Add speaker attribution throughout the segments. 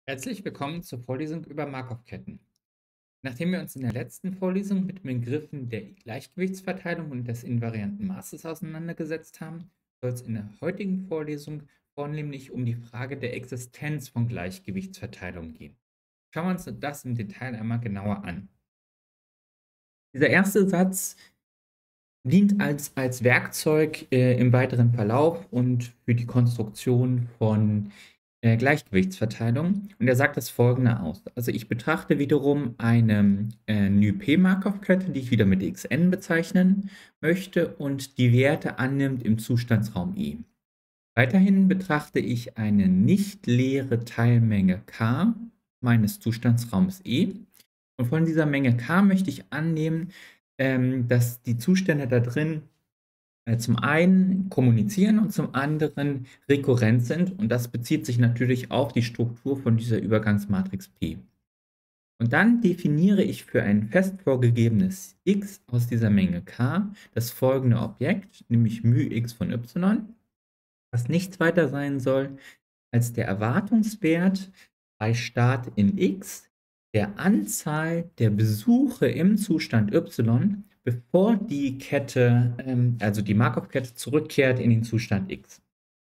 Speaker 1: Herzlich willkommen zur Vorlesung über Markov-Ketten. Nachdem wir uns in der letzten Vorlesung mit den Begriffen der Gleichgewichtsverteilung und des invarianten Maßes auseinandergesetzt haben, soll es in der heutigen Vorlesung vornehmlich um die Frage der Existenz von Gleichgewichtsverteilungen gehen. Schauen wir uns das im Detail einmal genauer an. Dieser erste Satz dient als Werkzeug im weiteren Verlauf und für die Konstruktion von Gleichgewichtsverteilung. Und er sagt das Folgende aus. Also ich betrachte wiederum eine NÜP-Markov-Kette, die ich wieder mit xn bezeichnen möchte und die Werte annimmt im Zustandsraum E. Weiterhin betrachte ich eine nicht leere Teilmenge K meines Zustandsraums E. Und von dieser Menge K möchte ich annehmen, dass die Zustände da drin zum einen kommunizieren und zum anderen rekurrent sind. Und das bezieht sich natürlich auf die Struktur von dieser Übergangsmatrix P. Und dann definiere ich für ein fest vorgegebenes x aus dieser Menge K das folgende Objekt, nämlich μx von y, was nichts weiter sein soll als der Erwartungswert bei Start in x der Anzahl der Besuche im Zustand y, bevor die Kette, also die Markov-Kette, zurückkehrt in den Zustand x.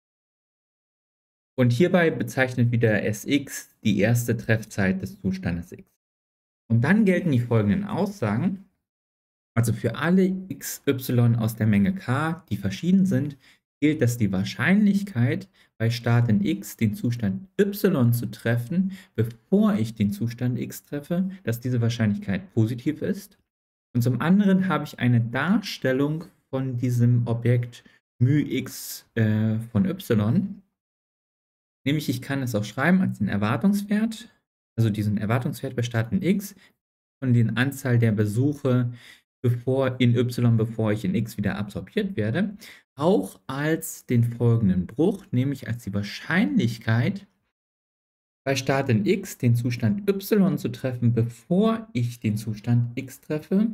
Speaker 1: Und hierbei bezeichnet wieder Sx die erste Treffzeit des Zustandes x. Und dann gelten die folgenden Aussagen. Also für alle xy aus der Menge k, die verschieden sind, gilt, dass die Wahrscheinlichkeit, bei Start in x den Zustand y zu treffen, bevor ich den Zustand x treffe, dass diese Wahrscheinlichkeit positiv ist. Und zum anderen habe ich eine Darstellung von diesem Objekt μx von y. Nämlich ich kann es auch schreiben als den Erwartungswert, also diesen Erwartungswert bei Start in x von den Anzahl der Besuche bevor ich in x wieder absorbiert werde, auch als den folgenden Bruch, nämlich als die Wahrscheinlichkeit, bei Start in x den Zustand y zu treffen, bevor ich den Zustand x treffe,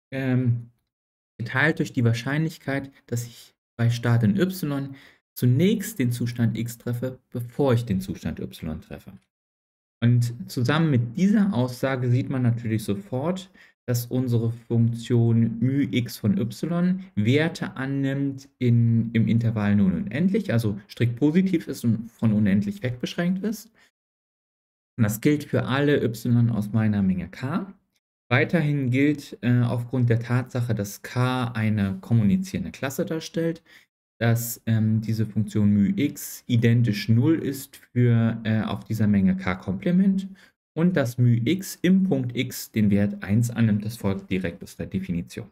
Speaker 1: geteilt durch die Wahrscheinlichkeit, dass ich bei Start in y zunächst den Zustand x treffe, bevor ich den Zustand y treffe. Und zusammen mit dieser Aussage sieht man natürlich sofort, dass unsere Funktion μx von y Werte annimmt im Intervall nun unendlich, also strikt positiv ist und von unendlich wegbeschränkt ist. Und das gilt für alle y aus meiner Menge k. Weiterhin gilt aufgrund der Tatsache, dass k eine kommunizierende Klasse darstellt, dass diese Funktion μx identisch 0 ist für auf dieser Menge k-Komplement und dass μx im Punkt x den Wert 1 annimmt. Das folgt direkt aus der Definition.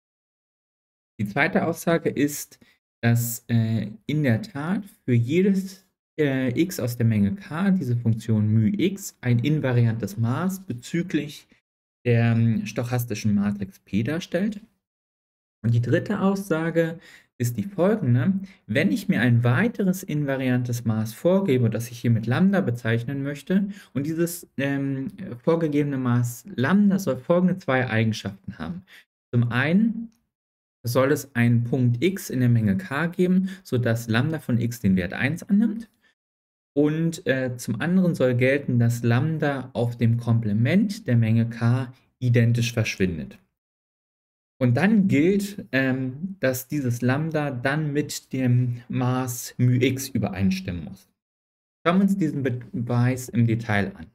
Speaker 1: Die zweite Aussage ist, dass in der Tat für jedes x aus der Menge k diese Funktion μx ein invariantes Maß bezüglich der stochastischen Matrix P darstellt. Und die dritte Aussage ist die folgende. Wenn ich mir ein weiteres invariantes Maß vorgebe, das ich hier mit Lambda bezeichnen möchte, und dieses vorgegebene Maß Lambda soll folgende zwei Eigenschaften haben. Zum einen soll es einen Punkt x in der Menge k geben, sodass Lambda von x den Wert 1 annimmt. Und zum anderen soll gelten, dass Lambda auf dem Komplement der Menge k identisch verschwindet. Und dann gilt, dass dieses Lambda dann mit dem Maß μx übereinstimmen muss. Schauen wir uns diesen Beweis im Detail an.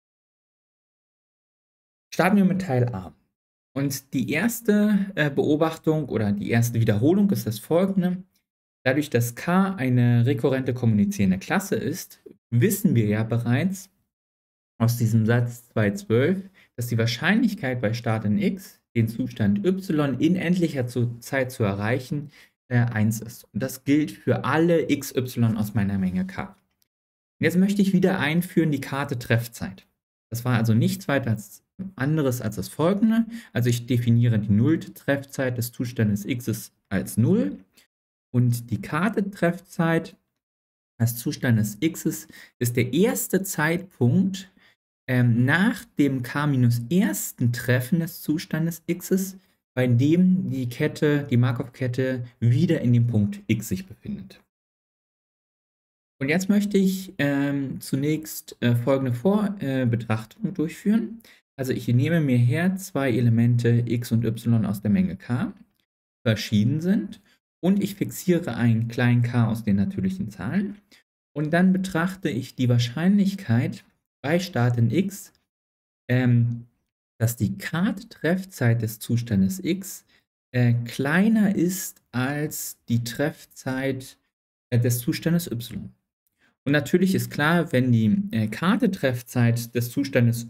Speaker 1: Starten wir mit Teil A. Und die erste Beobachtung oder die erste Wiederholung ist das folgende. Dadurch, dass k eine rekurrente kommunizierende Klasse ist, wissen wir ja bereits aus diesem Satz 2.12, dass die Wahrscheinlichkeit bei Start in x den Zustand y in endlicher Zeit zu erreichen 1 ist. Und das gilt für alle xy aus meiner Menge k. Und jetzt möchte ich wieder einführen die Karte Treffzeit. Das war also nichts weiter anderes als das folgende. Also ich definiere die nullte Treffzeit des Zustandes x als 0 und die Karte Treffzeit des Zustandes x ist der erste Zeitpunkt, nach dem k-ersten Treffen des Zustandes x, bei dem die Markov-Kette wieder in dem Punkt x sich befindet. Und jetzt möchte ich zunächst folgende Vorbetrachtung durchführen. Also ich nehme mir her zwei Elemente x und y aus der Menge k, verschieden sind, und ich fixiere einen kleinen k aus den natürlichen Zahlen. Und dann betrachte ich die Wahrscheinlichkeit bei Start in x, ähm, dass die Kart-Treffzeit des Zustandes x kleiner ist als die Treffzeit des Zustandes y. Und natürlich ist klar, wenn die Karte-Treffzeit des Zustandes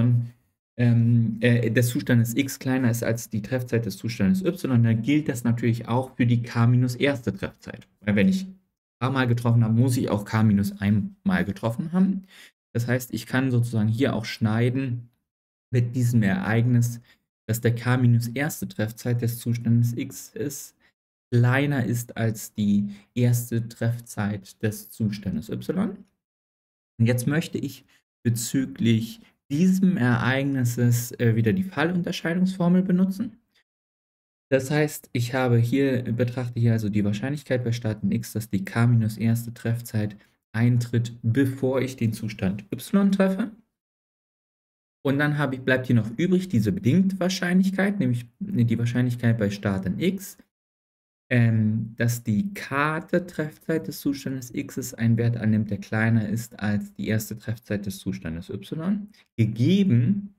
Speaker 1: des Zustandes x kleiner ist als die Treffzeit des Zustandes y, dann gilt das natürlich auch für die k minus erste Treffzeit. Weil wenn ich k mal getroffen habe, muss ich auch k minus einmal getroffen haben. Das heißt, ich kann sozusagen hier auch schneiden mit diesem Ereignis, dass der k minus erste Treffzeit des Zustandes x ist, kleiner ist als die erste Treffzeit des Zustandes y. Und jetzt möchte ich bezüglich diesem Ereignisses wieder die Fallunterscheidungsformel benutzen. Das heißt, betrachte hier also die Wahrscheinlichkeit bei Start in x, dass die k minus erste Treffzeit eintritt, bevor ich den Zustand y treffe. Und dann bleibt hier noch übrig diese bedingte Wahrscheinlichkeit, nämlich die Wahrscheinlichkeit bei Start in x, dass die Karte-Treffzeit des Zustandes x einen Wert annimmt, der kleiner ist als die erste Treffzeit des Zustandes y, gegeben,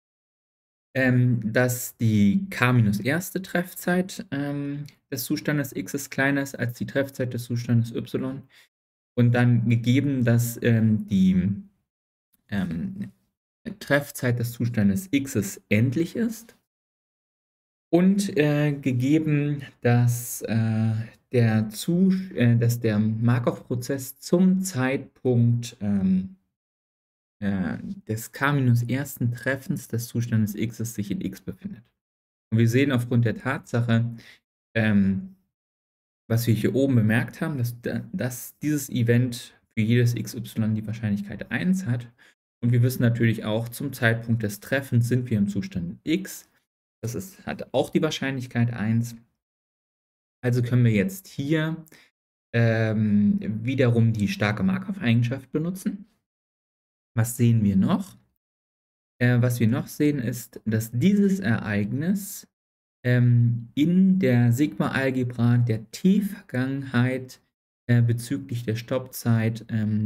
Speaker 1: dass die k minus erste Treffzeit des Zustandes x kleiner ist als die Treffzeit des Zustandes y, und dann gegeben, dass die Treffzeit des Zustandes x endlich ist. Und gegeben, dass der Markov-Prozess zum Zeitpunkt des k-ersten Treffens des Zustandes x sich in x befindet. Und wir sehen aufgrund der Tatsache, was wir hier oben bemerkt haben, dass dieses Event für jedes xy die Wahrscheinlichkeit 1 hat. Und wir wissen natürlich auch, zum Zeitpunkt des Treffens sind wir im Zustand x. Hat auch die Wahrscheinlichkeit 1. Also können wir jetzt hier wiederum die starke Markov-Eigenschaft benutzen. Was sehen wir noch? Was wir noch sehen ist, dass dieses Ereignis in der Sigma-Algebra der T-Vergangenheit bezüglich der Stoppzeit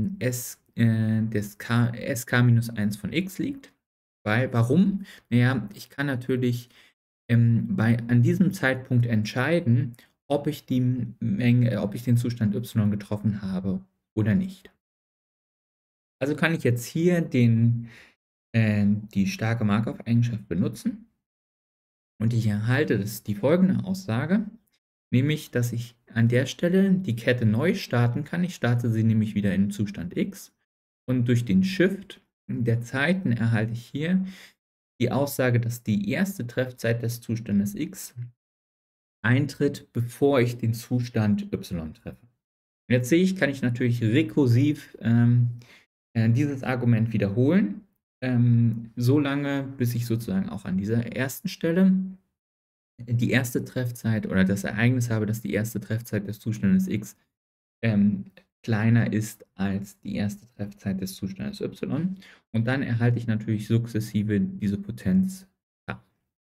Speaker 1: sk-1 von x liegt. Warum? Naja, ich kann natürlich an diesem Zeitpunkt entscheiden, ob ich den Zustand y getroffen habe oder nicht. Also kann ich jetzt hier die starke Markov-Eigenschaft benutzen, und ich erhalte die folgende Aussage, nämlich, dass ich an der Stelle die Kette neu starten kann. Ich starte sie nämlich wieder im Zustand x, und durch den Shift der Zeiten erhalte ich hier die Aussage, dass die erste Treffzeit des Zustandes x eintritt, bevor ich den Zustand y treffe. Und jetzt kann ich natürlich rekursiv dieses Argument wiederholen, so lange, bis ich sozusagen auch an dieser ersten Stelle die erste Treffzeit oder das Ereignis habe, dass die erste Treffzeit des Zustandes x kleiner ist als die erste Treffzeit des Zustandes y. Und dann erhalte ich natürlich sukzessive diese Potenz k.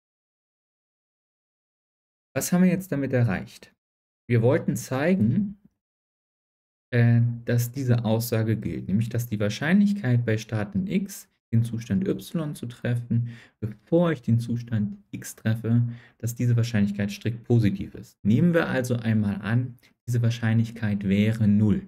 Speaker 1: Was haben wir jetzt damit erreicht? Wir wollten zeigen, dass diese Aussage gilt, nämlich dass die Wahrscheinlichkeit bei Start in x, den Zustand y zu treffen, bevor ich den Zustand x treffe, dass diese Wahrscheinlichkeit strikt positiv ist. Nehmen wir also einmal an, diese Wahrscheinlichkeit wäre 0.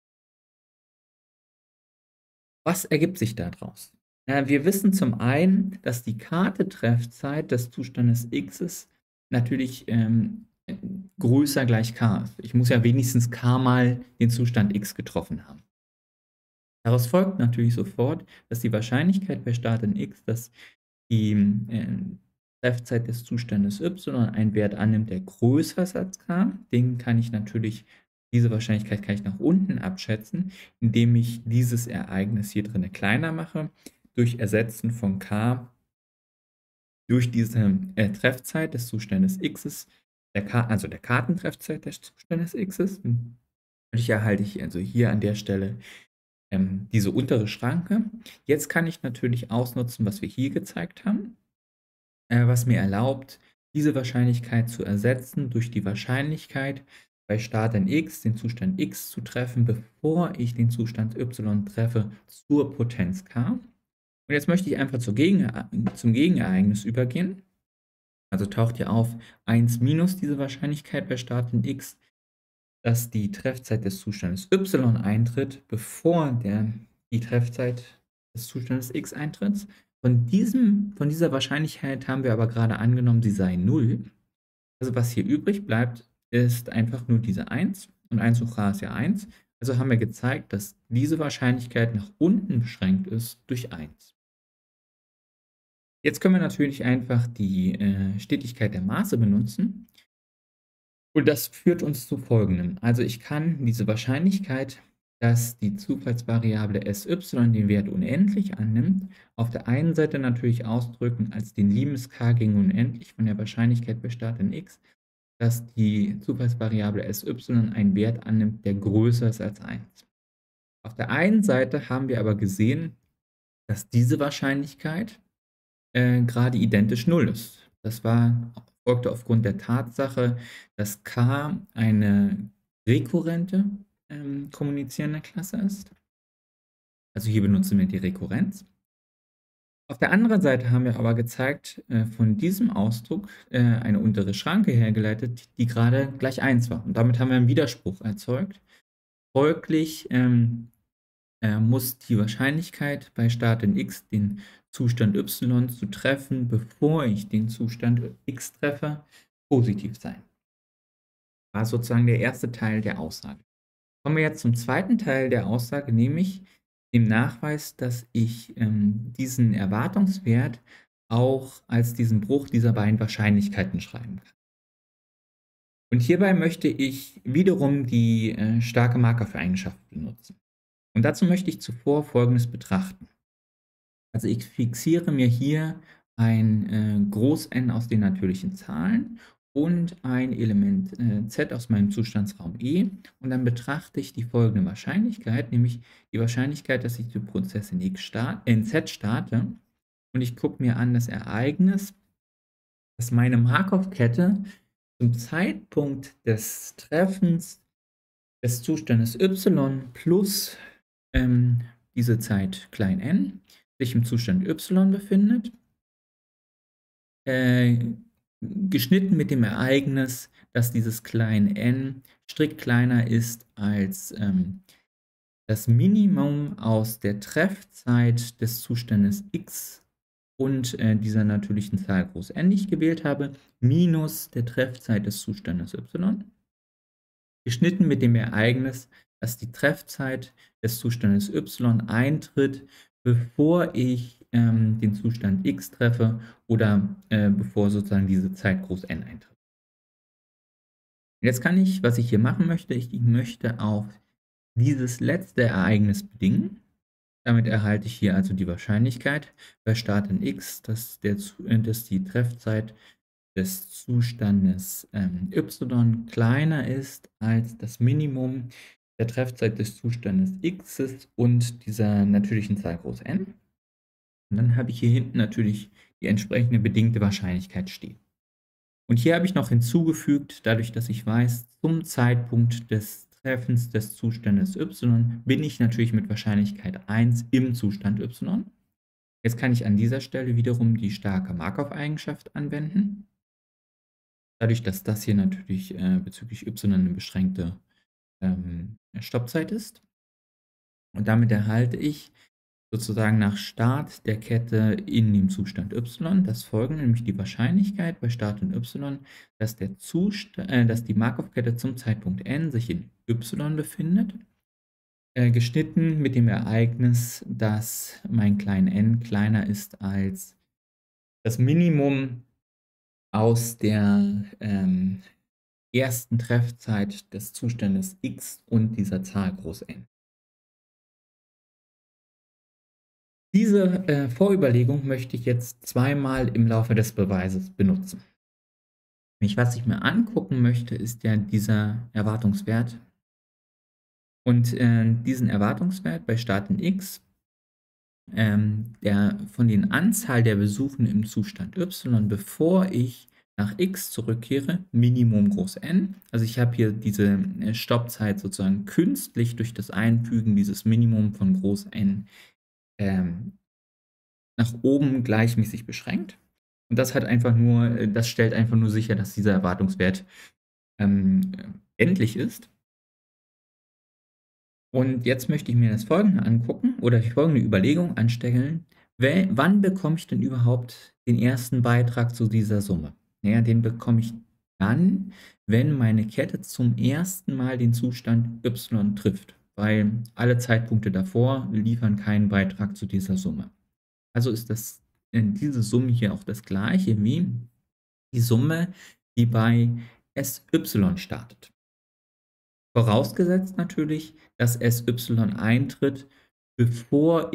Speaker 1: Was ergibt sich daraus? Wir wissen zum einen, dass die Karte-Treffzeit des Zustandes x natürlich größer gleich k ist. Ich muss ja wenigstens k mal den Zustand x getroffen haben. Daraus folgt natürlich sofort, dass die Wahrscheinlichkeit bei Start in x, dass die Treffzeit des Zustandes y einen Wert annimmt, der größer ist als k. Diese Wahrscheinlichkeit kann ich nach unten abschätzen, indem ich dieses Ereignis hier drin kleiner mache, durch Ersetzen von k durch diese Treffzeit des Zustandes x, also der Kartentreffzeit des Zustandes x. Dadurch erhalte ich also hier an der Stelle diese untere Schranke. Jetzt kann ich natürlich ausnutzen, was wir hier gezeigt haben, was mir erlaubt, diese Wahrscheinlichkeit zu ersetzen durch die Wahrscheinlichkeit, bei Start in X den Zustand X zu treffen, bevor ich den Zustand Y treffe, zur Potenz K. Und jetzt möchte ich einfach zum Gegenereignis übergehen. Also taucht hier auf 1 minus diese Wahrscheinlichkeit bei Start in X, dass die Treffzeit des Zustandes Y eintritt, bevor die Treffzeit des Zustandes X eintritt. Von dieser Wahrscheinlichkeit haben wir aber gerade angenommen, sie sei 0. Also was hier übrig bleibt, ist einfach nur diese 1. Und 1 hoch h ist ja 1. Also haben wir gezeigt, dass diese Wahrscheinlichkeit nach unten beschränkt ist durch 1. Jetzt können wir natürlich einfach die Stetigkeit der Maße benutzen. Und das führt uns zu Folgendem. Also ich kann diese Wahrscheinlichkeit, dass die Zufallsvariable sy den Wert unendlich annimmt, auf der einen Seite natürlich ausdrücken als den Limes k gegen unendlich von der Wahrscheinlichkeit bei Start in x, dass die Zufallsvariable sy einen Wert annimmt, der größer ist als 1. Auf der einen Seite haben wir aber gesehen, dass diese Wahrscheinlichkeit gerade identisch 0 ist. Das folgte aufgrund der Tatsache, dass K eine rekurrente kommunizierende Klasse ist. Also hier benutzen wir die Rekurrenz. Auf der anderen Seite haben wir aber gezeigt, von diesem Ausdruck eine untere Schranke hergeleitet, die gerade gleich 1 war. Und damit haben wir einen Widerspruch erzeugt. Folglich muss die Wahrscheinlichkeit bei Start in X den Zustand Y zu treffen, bevor ich den Zustand X treffe, positiv sein. Das war sozusagen der erste Teil der Aussage. Kommen wir jetzt zum zweiten Teil der Aussage, nämlich dem Nachweis, dass ich diesen Erwartungswert auch als diesen Bruch dieser beiden Wahrscheinlichkeiten schreiben kann. Und hierbei möchte ich wiederum die starke Markov-Eigenschaft benutzen. Und dazu möchte ich zuvor Folgendes betrachten. Also ich fixiere mir hier ein Groß N aus den natürlichen Zahlen und ein Element z aus meinem Zustandsraum E. Und dann betrachte ich die folgende Wahrscheinlichkeit, nämlich die Wahrscheinlichkeit, dass ich den Prozess in Z starte. Und ich gucke mir an das Ereignis, dass meine Markov-Kette zum Zeitpunkt des Treffens des Zustandes y plus diese Zeit klein n sich im Zustand y befindet, geschnitten mit dem Ereignis, dass dieses klein n strikt kleiner ist als das Minimum aus der Treffzeit des Zustandes x und dieser natürlichen Zahl groß n, die ich gewählt habe, minus der Treffzeit des Zustandes y, geschnitten mit dem Ereignis, dass die Treffzeit des Zustandes y eintritt, bevor ich den Zustand x treffe oder bevor sozusagen diese Zeit groß n eintritt. Jetzt kann ich, was ich hier machen möchte, ich möchte auf dieses letzte Ereignis bedingen. Damit erhalte ich hier also die Wahrscheinlichkeit bei Start in x, dass die Treffzeit des Zustandes y kleiner ist als das Minimum der Treffzeit des Zustandes x ist und dieser natürlichen Zahl groß n. Und dann habe ich hier hinten natürlich die entsprechende bedingte Wahrscheinlichkeit stehen. Und hier habe ich noch hinzugefügt, dadurch, dass ich weiß, zum Zeitpunkt des Treffens des Zustandes y bin ich natürlich mit Wahrscheinlichkeit 1 im Zustand y. Jetzt kann ich an dieser Stelle wiederum die starke Markov-Eigenschaft anwenden. Dadurch, dass das hier natürlich bezüglich y eine beschränkte Stoppzeit ist. Und damit erhalte ich sozusagen nach Start der Kette in dem Zustand y das folgende, nämlich die Wahrscheinlichkeit bei Start in y, dass die Markov-Kette zum Zeitpunkt n sich in y befindet, geschnitten mit dem Ereignis, dass mein klein n kleiner ist als das Minimum aus der ersten Treffzeit des Zustandes x und dieser Zahl groß n. Diese Vorüberlegung möchte ich jetzt zweimal im Laufe des Beweises benutzen. Was ich mir angucken möchte, ist ja dieser Erwartungswert Und diesen Erwartungswert bei Start in X, der von den Anzahl der Besuchen im Zustand Y, bevor ich nach X zurückkehre, Minimum groß N. Also ich habe hier diese Stoppzeit sozusagen künstlich durch das Einfügen dieses Minimum von groß N nach oben gleichmäßig beschränkt. Und das hat einfach nur, das stellt einfach nur sicher, dass dieser Erwartungswert endlich ist. Und jetzt möchte ich mir das Folgende angucken oder die folgende Überlegung anstellen. Wann bekomme ich denn überhaupt den ersten Beitrag zu dieser Summe? Naja, den bekomme ich dann, wenn meine Kette zum ersten Mal den Zustand y trifft, weil alle Zeitpunkte davor liefern keinen Beitrag zu dieser Summe. Also ist diese Summe hier auch das gleiche wie die Summe, die bei SY startet. Vorausgesetzt natürlich, dass SY eintritt, bevor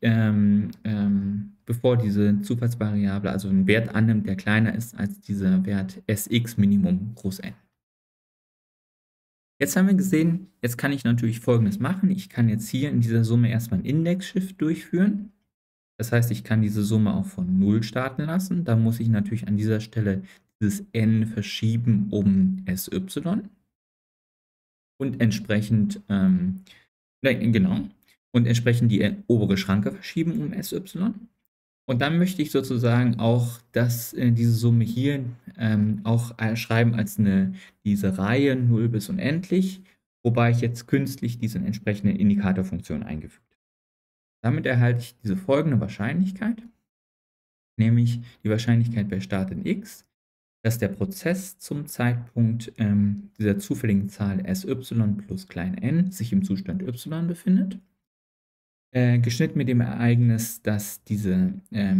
Speaker 1: diese Zufallsvariable also einen Wert annimmt, der kleiner ist als dieser Wert Sx Minimum groß N. Jetzt haben wir gesehen, jetzt kann ich natürlich Folgendes machen. Ich kann jetzt hier in dieser Summe erstmal einen Index-Shift durchführen. Das heißt, ich kann diese Summe auch von 0 starten lassen. Da muss ich natürlich an dieser Stelle dieses n verschieben um SY. Und entsprechend, genau, und entsprechend die obere Schranke verschieben um SY. Und dann möchte ich sozusagen auch diese Summe hier auch schreiben als diese Reihe 0 bis unendlich, wobei ich jetzt künstlich diese entsprechende Indikatorfunktion eingefügt habe. Damit erhalte ich diese folgende Wahrscheinlichkeit, nämlich die Wahrscheinlichkeit bei Start in X, dass der Prozess zum Zeitpunkt dieser zufälligen Zahl sy plus n sich im Zustand y befindet, geschnitten mit dem Ereignis, dass diese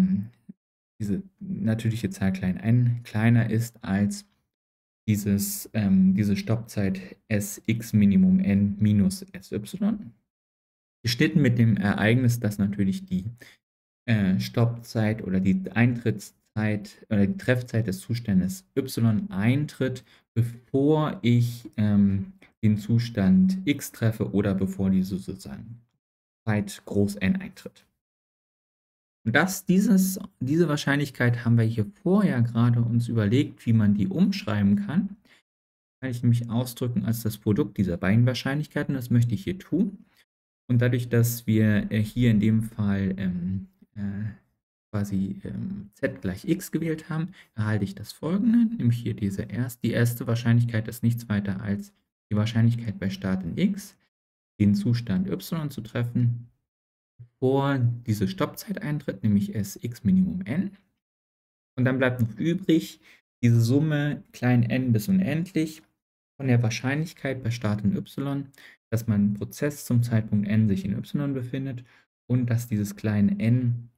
Speaker 1: natürliche Zahl n kleiner ist als diese Stoppzeit Sx Minimum n minus sy, geschnitten mit dem Ereignis, dass natürlich die Stoppzeit oder die Eintrittszeit oder die Treffzeit des Zustandes y eintritt, bevor ich den Zustand x treffe oder bevor diese sozusagen Zeit groß N eintritt. Und diese Wahrscheinlichkeit haben wir hier vorher gerade uns überlegt, wie man die umschreiben kann. Kann ich nämlich ausdrücken als das Produkt dieser beiden Wahrscheinlichkeiten. Das möchte ich hier tun. Und dadurch, dass wir hier in dem Fall quasi z gleich x gewählt haben, erhalte ich das folgende, nämlich hier die erste Wahrscheinlichkeit ist nichts weiter als die Wahrscheinlichkeit bei Start in x, den Zustand y zu treffen, bevor diese Stoppzeit eintritt, nämlich Sx Minimum n. Und dann bleibt noch übrig diese Summe n bis unendlich von der Wahrscheinlichkeit bei Start in y, dass mein Prozess zum Zeitpunkt n sich in y befindet und dass dieses n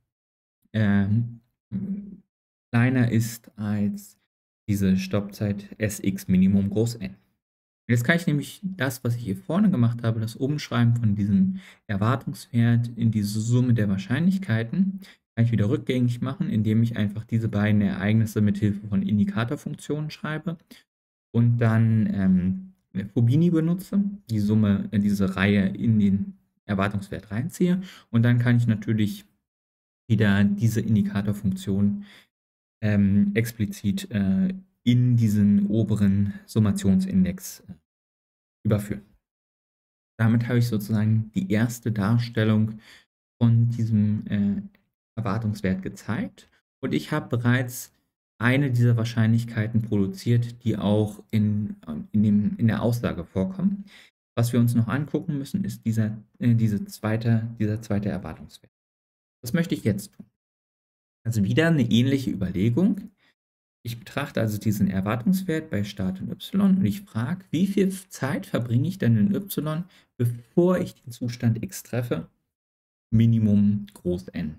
Speaker 1: kleiner ist als diese Stoppzeit Sx Minimum groß N. Jetzt kann ich nämlich das, was ich hier vorne gemacht habe, das Umschreiben von diesem Erwartungswert in diese Summe der Wahrscheinlichkeiten, kann ich wieder rückgängig machen, indem ich einfach diese beiden Ereignisse mit Hilfe von Indikatorfunktionen schreibe und dann Fubini benutze, die Summe, diese Reihe in den Erwartungswert reinziehe und dann kann ich natürlich wieder diese Indikatorfunktion explizit in diesen oberen Summationsindex überführen. Damit habe ich sozusagen die erste Darstellung von diesem Erwartungswert gezeigt und ich habe bereits eine dieser Wahrscheinlichkeiten produziert, die auch in der Aussage vorkommen. Was wir uns noch angucken müssen, ist dieser zweite Erwartungswert. Das möchte ich jetzt tun. Also wieder eine ähnliche Überlegung. Ich betrachte also diesen Erwartungswert bei Start in y und ich frage, wie viel Zeit verbringe ich denn in y, bevor ich den Zustand x treffe? Minimum groß N.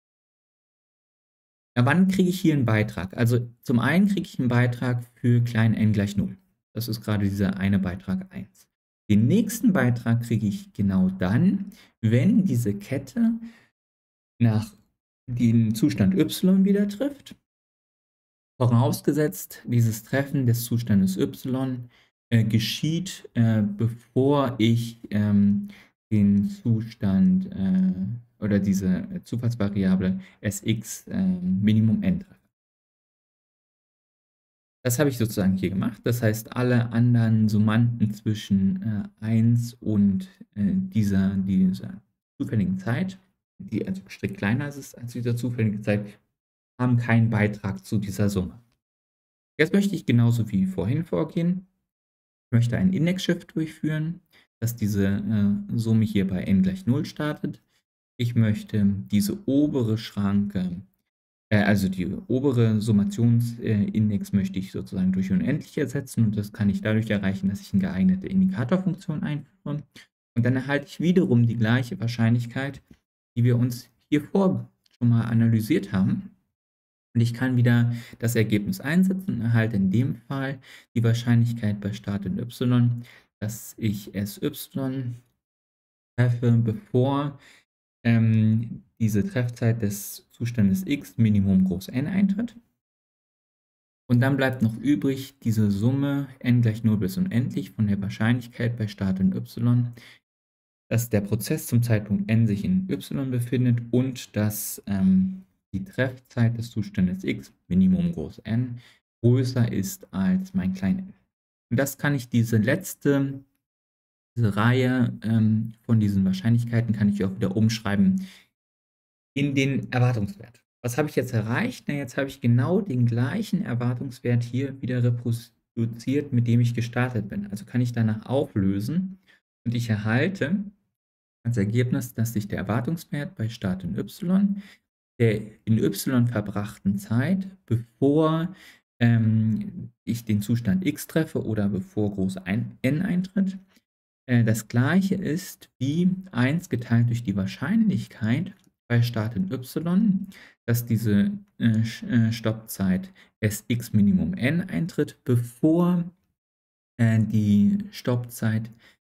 Speaker 1: Ja, wann kriege ich hier einen Beitrag? Also zum einen kriege ich einen Beitrag für n gleich 0. Das ist gerade dieser eine Beitrag 1. Den nächsten Beitrag kriege ich genau dann, wenn diese Kette nach den Zustand y wieder trifft. Vorausgesetzt, dieses Treffen des Zustandes y geschieht, bevor ich den Zustand oder diese Zufallsvariable Sx Minimum n treffe. Das habe ich sozusagen hier gemacht. Das heißt, alle anderen Summanden zwischen 1 und dieser zufälligen Zeit, die also strikt kleiner ist als dieser zufällige Zeit, haben keinen Beitrag zu dieser Summe. Jetzt möchte ich genauso wie vorhin vorgehen. Ich möchte einen Index-Shift durchführen, dass diese Summe hier bei n gleich 0 startet. Ich möchte diese obere Schranke, also die obere Summationsindex möchte ich sozusagen durch unendlich ersetzen, und das kann ich dadurch erreichen, dass ich eine geeignete Indikatorfunktion einführe. Und dann erhalte ich wiederum die gleiche Wahrscheinlichkeit, die wir uns hier vor schon mal analysiert haben. Und ich kann wieder das Ergebnis einsetzen und erhalte in dem Fall die Wahrscheinlichkeit bei Start in y, dass ich Sy treffe, bevor diese Treffzeit des Zustandes x Minimum groß n eintritt. Und dann bleibt noch übrig diese Summe n gleich 0 bis unendlich von der Wahrscheinlichkeit bei Start in y, dass der Prozess zum Zeitpunkt n sich in y befindet und dass die Treffzeit des Zustandes x Minimum groß n größer ist als mein klein n. Und das kann ich diese Reihe von diesen Wahrscheinlichkeiten kann ich auch wieder umschreiben in den Erwartungswert. Was habe ich jetzt erreicht? Na, jetzt habe ich genau den gleichen Erwartungswert hier wieder reproduziert, mit dem ich gestartet bin. Also kann ich danach auflösen und ich erhalte als Ergebnis, dass sich der Erwartungswert bei Start in y, der in y verbrachten Zeit, bevor ich den Zustand x treffe oder bevor groß n eintritt, das gleiche ist wie 1 geteilt durch die Wahrscheinlichkeit bei Start in y, dass diese Stoppzeit Sx Minimum n eintritt, bevor die Stoppzeit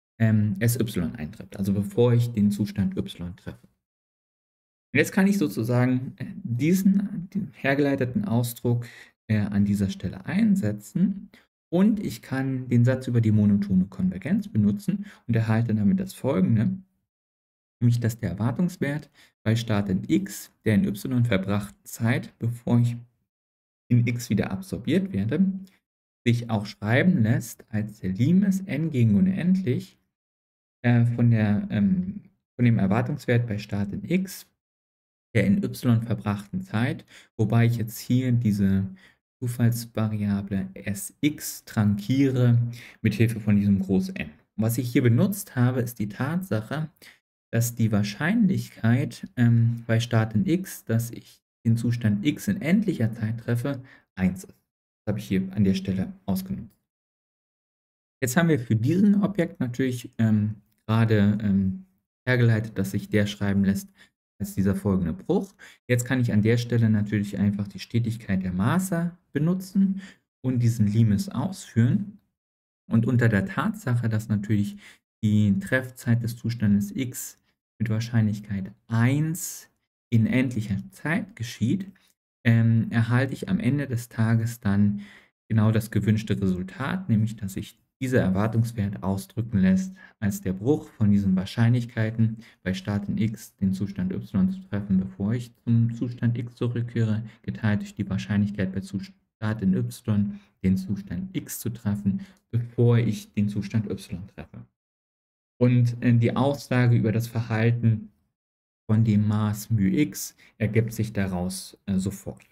Speaker 1: Sy eintritt, also bevor ich den Zustand y treffe. Und jetzt kann ich sozusagen den hergeleiteten Ausdruck an dieser Stelle einsetzen, und ich kann den Satz über die monotone Konvergenz benutzen und erhalte damit das Folgende, nämlich dass der Erwartungswert bei Start in x, der in y verbrachten Zeit, bevor ich in x wieder absorbiert werde, sich auch schreiben lässt als der Limes n gegen unendlich von dem Erwartungswert bei Start in x, der in y verbrachten Zeit, wobei ich jetzt hier diese Zufallsvariable Sx trankiere mit Hilfe von diesem Groß N. Was ich hier benutzt habe, ist die Tatsache, dass die Wahrscheinlichkeit bei Start in x, dass ich den Zustand x in endlicher Zeit treffe, 1 ist. Das habe ich hier an der Stelle ausgenutzt. Jetzt haben wir für diesen Objekt natürlich gerade hergeleitet, dass sich der schreiben lässt als dieser folgende Bruch. Jetzt kann ich an der Stelle natürlich einfach die Stetigkeit der Maße benutzen und diesen Limes ausführen. Und unter der Tatsache, dass natürlich die Treffzeit des Zustandes x mit Wahrscheinlichkeit 1 in endlicher Zeit geschieht, erhalte ich am Ende des Tages dann genau das gewünschte Resultat, nämlich dass sich dieser Erwartungswert ausdrücken lässt als der Bruch von diesen Wahrscheinlichkeiten bei Start in x den Zustand y zu treffen, bevor ich zum Zustand x zurückkehre, geteilt durch die Wahrscheinlichkeit bei Start in y den Zustand x zu treffen, bevor ich den Zustand y treffe. Und die Aussage über das Verhalten von dem Maß μx ergibt sich daraus sofort.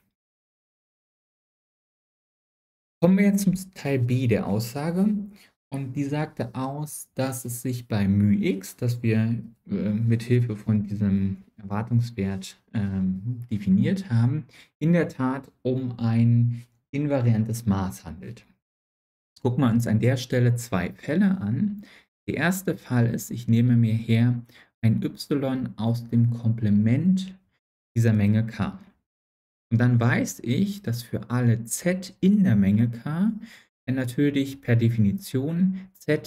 Speaker 1: Kommen wir jetzt zum Teil B der Aussage, und die sagte aus, dass es sich bei μx, das wir mit Hilfe von diesem Erwartungswert definiert haben, in der Tat um ein invariantes Maß handelt. Jetzt gucken wir uns an der Stelle zwei Fälle an. Der erste Fall ist, ich nehme mir her ein y aus dem Komplement dieser Menge k. Und dann weiß ich, dass für alle z in der Menge k natürlich per Definition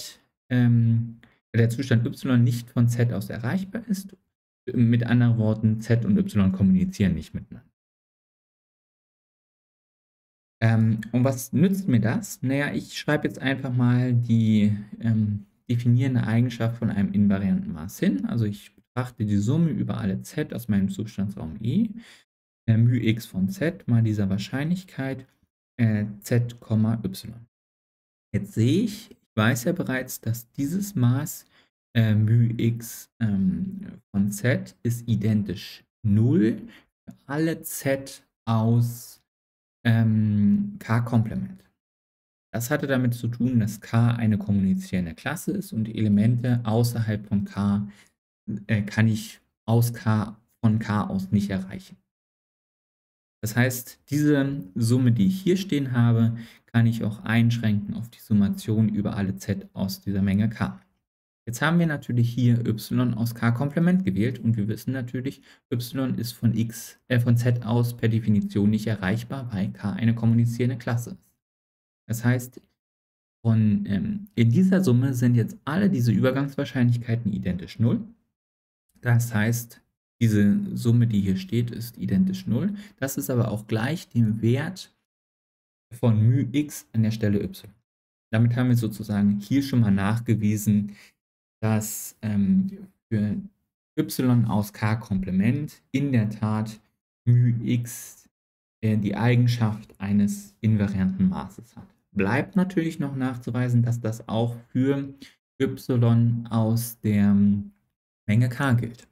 Speaker 1: der Zustand y nicht von z aus erreichbar ist. Mit anderen Worten, z und y kommunizieren nicht miteinander. Und was nützt mir das? Naja, ich schreibe jetzt einfach mal die definierende Eigenschaft von einem invarianten Maß hin. Also ich betrachte die Summe über alle z aus meinem Zustandsraum E, μx von z mal dieser Wahrscheinlichkeit z, y. Jetzt sehe ich weiß ja bereits, dass dieses Maß μx von z ist identisch 0 für alle z aus K-Komplement. Das hatte damit zu tun, dass K eine kommunizierende Klasse ist und die Elemente außerhalb von K kann ich von K aus nicht erreichen. Das heißt, diese Summe, die ich hier stehen habe, kann ich auch einschränken auf die Summation über alle z aus dieser Menge K. Jetzt haben wir natürlich hier y aus K-Komplement gewählt und wir wissen natürlich, y ist von z aus per Definition nicht erreichbar, weil K eine kommunizierende Klasse ist. Das heißt, in dieser Summe sind jetzt alle diese Übergangswahrscheinlichkeiten identisch 0. Das heißt, diese Summe, die hier steht, ist identisch 0. Das ist aber auch gleich dem Wert von μx an der Stelle y. Damit haben wir sozusagen hier schon mal nachgewiesen, dass für y aus K-Komplement in der Tat μx die Eigenschaft eines invarianten Maßes hat. Bleibt natürlich noch nachzuweisen, dass das auch für y aus der Menge K gilt.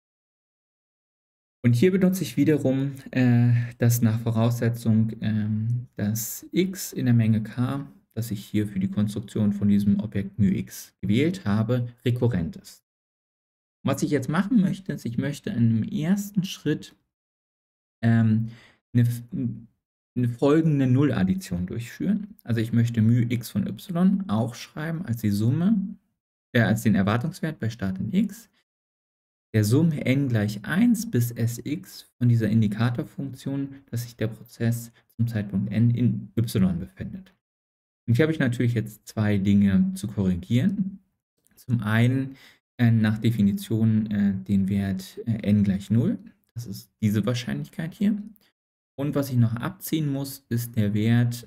Speaker 1: Und hier benutze ich wiederum das nach Voraussetzung, dass x in der Menge K, das ich hier für die Konstruktion von diesem Objekt μx gewählt habe, rekurrent ist. Was ich jetzt machen möchte, ist, ich möchte in einem ersten Schritt eine folgende Nulladdition durchführen. Also ich möchte μx von y auch schreiben als die Summe, als den Erwartungswert bei Start in x, der Summe n gleich 1 bis Sx von dieser Indikatorfunktion, dass sich der Prozess zum Zeitpunkt n in y befindet. Und hier habe ich natürlich jetzt zwei Dinge zu korrigieren. Zum einen nach Definition den Wert n gleich 0. Das ist diese Wahrscheinlichkeit hier. Und was ich noch abziehen muss, ist der Wert,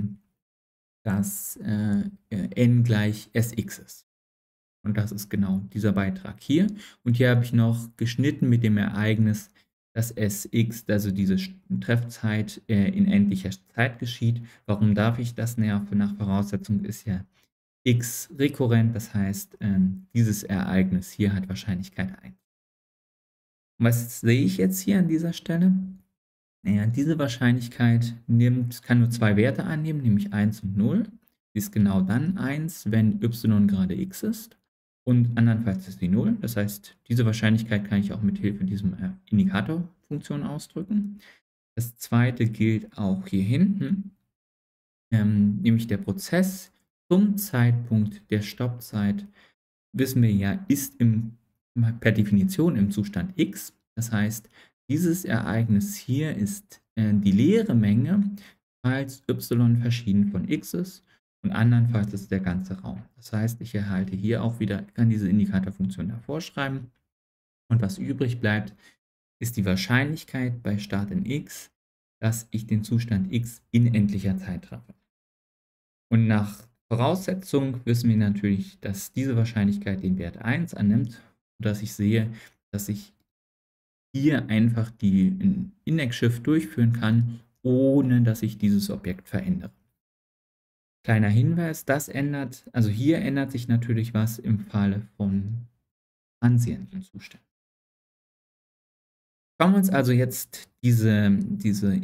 Speaker 1: dass n gleich Sx ist. Und das ist genau dieser Beitrag hier. Und hier habe ich noch geschnitten mit dem Ereignis, dass Sx, also diese Treffzeit, in endlicher Zeit geschieht. Warum darf ich das? Naja, nach Voraussetzung ist ja x rekurrent, das heißt, dieses Ereignis hier hat Wahrscheinlichkeit 1. Und was sehe ich jetzt hier an dieser Stelle? Naja, diese Wahrscheinlichkeit kann nur zwei Werte annehmen, nämlich 1 und 0. Sie ist genau dann 1, wenn y gerade x ist. Und andernfalls ist sie 0. Das heißt, diese Wahrscheinlichkeit kann ich auch mit Hilfe dieser Indikatorfunktion ausdrücken. Das zweite gilt auch hier hinten, nämlich der Prozess zum Zeitpunkt der Stoppzeit, wissen wir ja, ist per Definition im Zustand x. Das heißt, dieses Ereignis hier ist die leere Menge, falls y verschieden von x ist. Und andernfalls ist der ganze Raum. Das heißt, ich erhalte hier auch wieder, kann diese Indikatorfunktion davor schreiben. Und was übrig bleibt, ist die Wahrscheinlichkeit bei Start in x, dass ich den Zustand x in endlicher Zeit treffe. Und nach Voraussetzung wissen wir natürlich, dass diese Wahrscheinlichkeit den Wert 1 annimmt, sodass ich sehe, dass ich hier einfach die Index-Shift durchführen kann, ohne dass ich dieses Objekt verändere. Kleiner Hinweis, also hier ändert sich natürlich was im Falle von transienten Zuständen. Schauen wir uns also jetzt diesen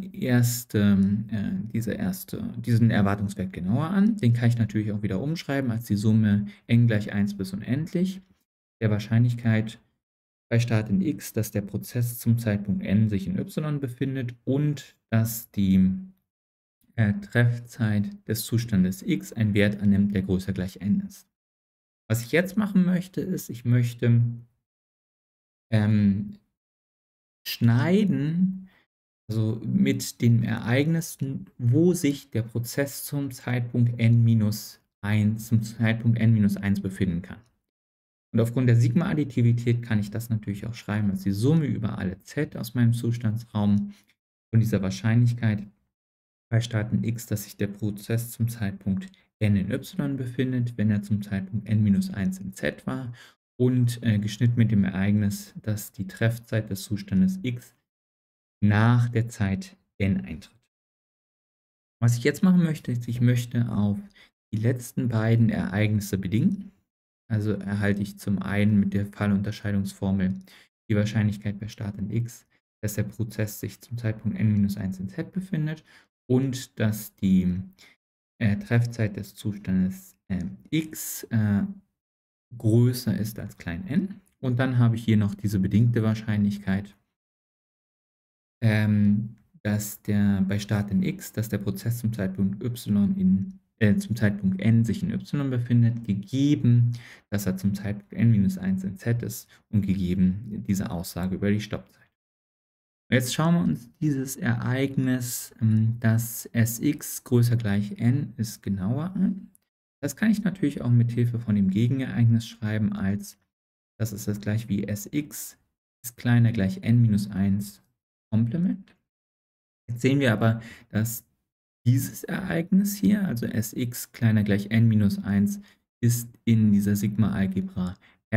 Speaker 1: Erwartungswert genauer an. Den kann ich natürlich auch wieder umschreiben als die Summe n gleich 1 bis unendlich der Wahrscheinlichkeit bei Start in x, dass der Prozess zum Zeitpunkt n sich in y befindet und dass die Treffzeit des Zustandes x einen Wert annimmt, der größer gleich n ist. Was ich jetzt machen möchte, ist, ich möchte schneiden, also mit den Ereignissen, wo sich der Prozess zum Zeitpunkt n-1 befinden kann. Und aufgrund der Sigma-Additivität kann ich das natürlich auch schreiben als die Summe über alle z aus meinem Zustandsraum von dieser Wahrscheinlichkeit, bei Start in x, dass sich der Prozess zum Zeitpunkt n in y befindet, wenn er zum Zeitpunkt n-1 in z war und geschnitten mit dem Ereignis, dass die Treffzeit des Zustandes x nach der Zeit n eintritt. Was ich jetzt machen möchte, ist, ich möchte auf die letzten beiden Ereignisse bedingen. Also erhalte ich zum einen mit der Fallunterscheidungsformel die Wahrscheinlichkeit bei Start in x, dass der Prozess sich zum Zeitpunkt n-1 in z befindet und dass die Treffzeit des Zustandes x größer ist als klein n. Und dann habe ich hier noch diese bedingte Wahrscheinlichkeit, dass bei Start in x, dass der Prozess zum Zeitpunkt zum Zeitpunkt n sich in y befindet, gegeben, dass er zum Zeitpunkt n-1 in z ist und gegeben diese Aussage über die Stoppzeit. Jetzt schauen wir uns dieses Ereignis, dass Sx größer gleich n ist, genauer an. Das kann ich natürlich auch mit Hilfe von dem Gegenereignis schreiben, als das ist das gleich wie Sx ist kleiner gleich n-1 Komplement. Jetzt sehen wir aber, dass dieses Ereignis hier, also Sx kleiner gleich n-1, ist in dieser Sigma-Algebra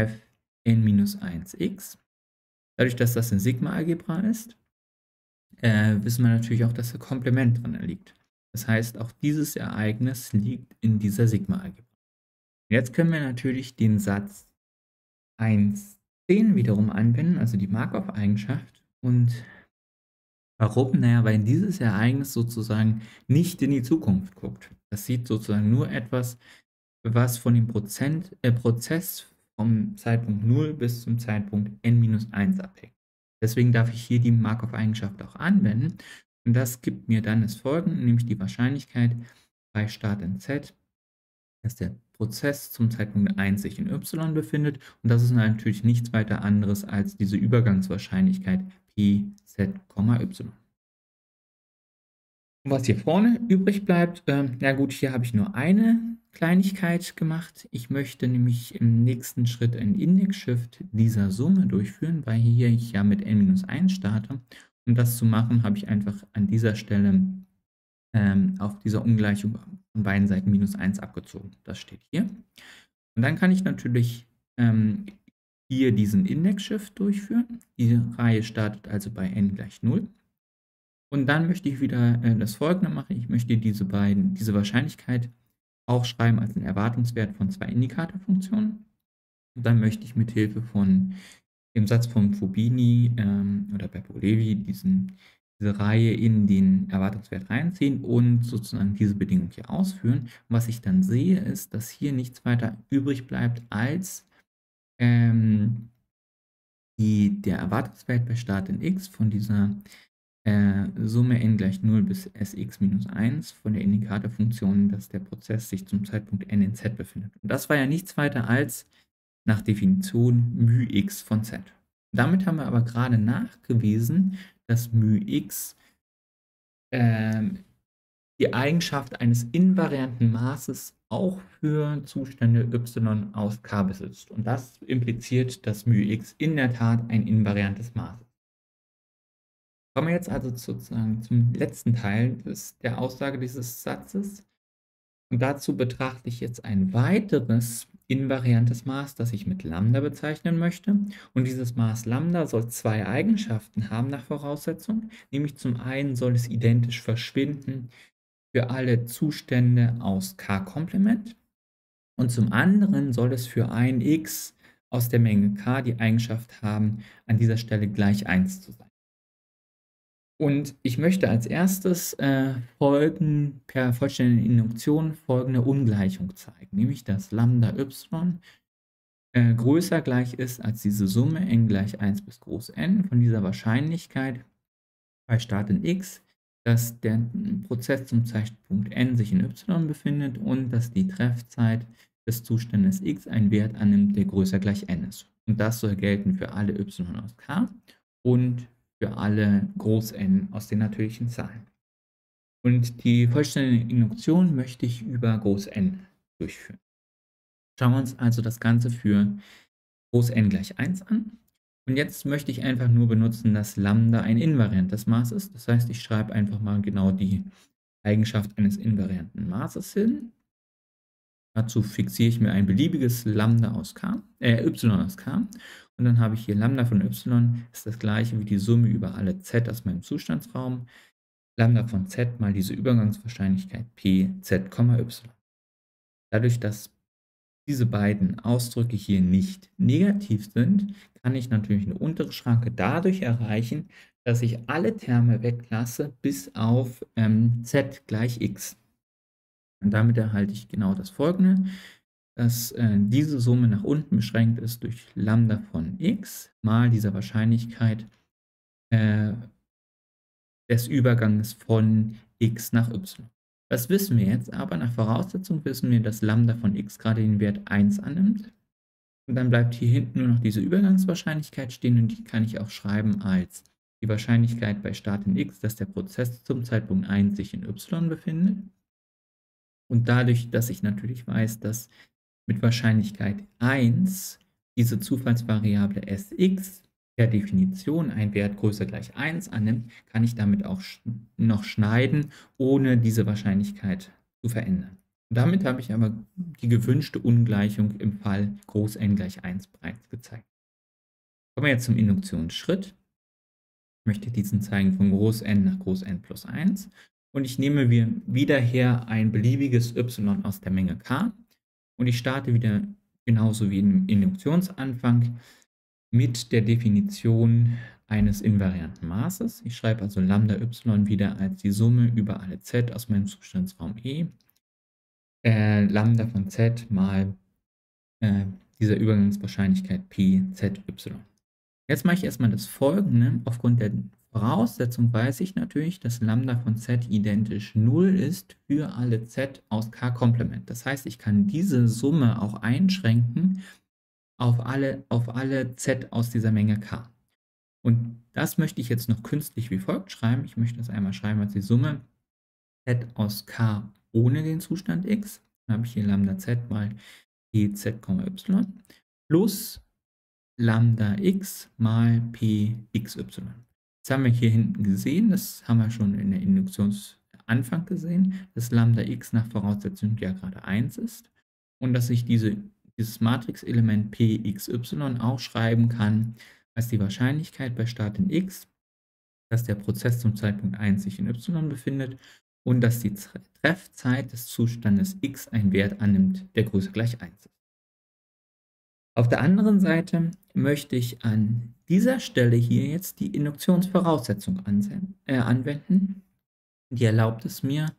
Speaker 1: Fn-1x. Dadurch, dass das eine Sigma-Algebra ist, wissen wir natürlich auch, dass ein Komplement drin liegt. Das heißt, auch dieses Ereignis liegt in dieser Sigma-Algebra. Jetzt können wir natürlich den Satz 1.10 wiederum anwenden, also die Markov-Eigenschaft. Und warum? Naja, weil dieses Ereignis sozusagen nicht in die Zukunft guckt. Das sieht sozusagen nur etwas, was von dem Prozess vom Zeitpunkt 0 bis zum Zeitpunkt n-1 abhängt. Deswegen darf ich hier die Markov-Eigenschaft auch anwenden. Und das gibt mir dann das Folgende, nämlich die Wahrscheinlichkeit bei Start in z, dass der Prozess zum Zeitpunkt 1 sich in y befindet. Und das ist natürlich nichts weiter anderes als diese Übergangswahrscheinlichkeit p, z, y. Und was hier vorne übrig bleibt, ja gut, hier habe ich nur eine Kleinigkeit gemacht. Ich möchte nämlich im nächsten Schritt ein Index-Shift dieser Summe durchführen, weil hier ich ja mit n-1 starte. Um das zu machen, habe ich einfach an dieser Stelle auf dieser Ungleichung von beiden Seiten -1 abgezogen. Das steht hier. Und dann kann ich natürlich hier diesen Index-Shift durchführen. Die Reihe startet also bei n gleich 0. Und dann möchte ich wieder das Folgende machen. Ich möchte diese Wahrscheinlichkeit aufschreiben als einen Erwartungswert von zwei Indikatorfunktionen. Und dann möchte ich mit Hilfe von dem Satz von Fubini oder Beppe-Levi diese Reihe in den Erwartungswert reinziehen und sozusagen diese Bedingung hier ausführen. Und was ich dann sehe, ist, dass hier nichts weiter übrig bleibt als der Erwartungswert bei Start in x von dieser Summe n gleich 0 bis Sx minus 1 von der Indikatorfunktion, dass der Prozess sich zum Zeitpunkt n in z befindet. Und das war ja nichts weiter als nach Definition μx von z. Damit haben wir aber gerade nachgewiesen, dass μx die Eigenschaft eines invarianten Maßes auch für Zustände y aus K besitzt. Und das impliziert, dass μx in der Tat ein invariantes Maß ist. Kommen wir jetzt also sozusagen zum letzten Teil der Aussage dieses Satzes. Und dazu betrachte ich jetzt ein weiteres invariantes Maß, das ich mit Lambda bezeichnen möchte. Und dieses Maß Lambda soll zwei Eigenschaften haben nach Voraussetzung. Nämlich zum einen soll es identisch verschwinden für alle Zustände aus K-Komplement. Und zum anderen soll es für ein x aus der Menge K die Eigenschaft haben, an dieser Stelle gleich 1 zu sein. Und ich möchte als erstes per vollständigen Induktion folgende Ungleichung zeigen, nämlich dass Lambda y größer gleich ist als diese Summe n gleich 1 bis groß n von dieser Wahrscheinlichkeit bei Start in x, dass der Prozess zum Zeitpunkt n sich in y befindet und dass die Treffzeit des Zustandes x einen Wert annimmt, der größer gleich n ist. Und das soll gelten für alle y aus K und für alle Groß N aus den natürlichen Zahlen. Und die vollständige Induktion möchte ich über Groß N durchführen. Schauen wir uns also das Ganze für Groß N gleich 1 an. Und jetzt möchte ich einfach nur benutzen, dass Lambda ein invariantes Maß ist. Das heißt, ich schreibe einfach mal genau die Eigenschaft eines invarianten Maßes hin. Dazu fixiere ich mir ein beliebiges Lambda aus y aus k. Und dann habe ich hier Lambda von y ist das gleiche wie die Summe über alle z aus meinem Zustandsraum. Lambda von z mal diese Übergangswahrscheinlichkeit p z, y. Dadurch, dass diese beiden Ausdrücke hier nicht negativ sind, kann ich natürlich eine untere Schranke dadurch erreichen, dass ich alle Terme weglasse bis auf z gleich x. Und damit erhalte ich genau das Folgende, dass diese Summe nach unten beschränkt ist durch Lambda von x mal dieser Wahrscheinlichkeit des Übergangs von x nach y. Das wissen wir jetzt aber. Nach Voraussetzung wissen wir, dass Lambda von x gerade den Wert 1 annimmt. Und dann bleibt hier hinten nur noch diese Übergangswahrscheinlichkeit stehen und die kann ich auch schreiben als die Wahrscheinlichkeit bei Start in x, dass der Prozess zum Zeitpunkt 1 sich in y befindet. Und dadurch, dass ich natürlich weiß, dass mit Wahrscheinlichkeit 1 diese Zufallsvariable Sx per Definition ein Wert größer gleich 1 annimmt, kann ich damit auch noch schneiden, ohne diese Wahrscheinlichkeit zu verändern. Und damit habe ich aber die gewünschte Ungleichung im Fall groß n gleich 1 bereits gezeigt. Kommen wir jetzt zum Induktionsschritt. Ich möchte diesen zeigen von groß n nach groß n plus 1. Und ich nehme wieder her ein beliebiges y aus der Menge k. Und ich starte wieder genauso wie im Induktionsanfang mit der Definition eines invarianten Maßes. Ich schreibe also Lambda y wieder als die Summe über alle z aus meinem Zustandsraum E. Lambda von z mal dieser Übergangswahrscheinlichkeit p z y. Jetzt mache ich erstmal das Folgende. Aufgrund der Voraussetzung weiß ich natürlich, dass Lambda von z identisch 0 ist für alle z aus k Komplement. Das heißt, ich kann diese Summe auch einschränken auf alle z aus dieser Menge k. Und das möchte ich jetzt noch künstlich wie folgt schreiben. Ich möchte das einmal schreiben als die Summe z aus k ohne den Zustand x. Dann habe ich hier Lambda z mal pz, y plus Lambda x mal pxy. Das haben wir hier hinten gesehen, das haben wir schon in der Induktionsanfang gesehen, dass Lambda x nach Voraussetzung ja gerade 1 ist und dass ich dieses Matrixelement pxy auch schreiben kann als die Wahrscheinlichkeit bei Start in x, dass der Prozess zum Zeitpunkt 1 sich in y befindet und dass die Treffzeit des Zustandes x einen Wert annimmt, der größer gleich 1 ist. Auf der anderen Seite möchte ich an dieser Stelle hier jetzt die Induktionsvoraussetzung anwenden. Die erlaubt es mir,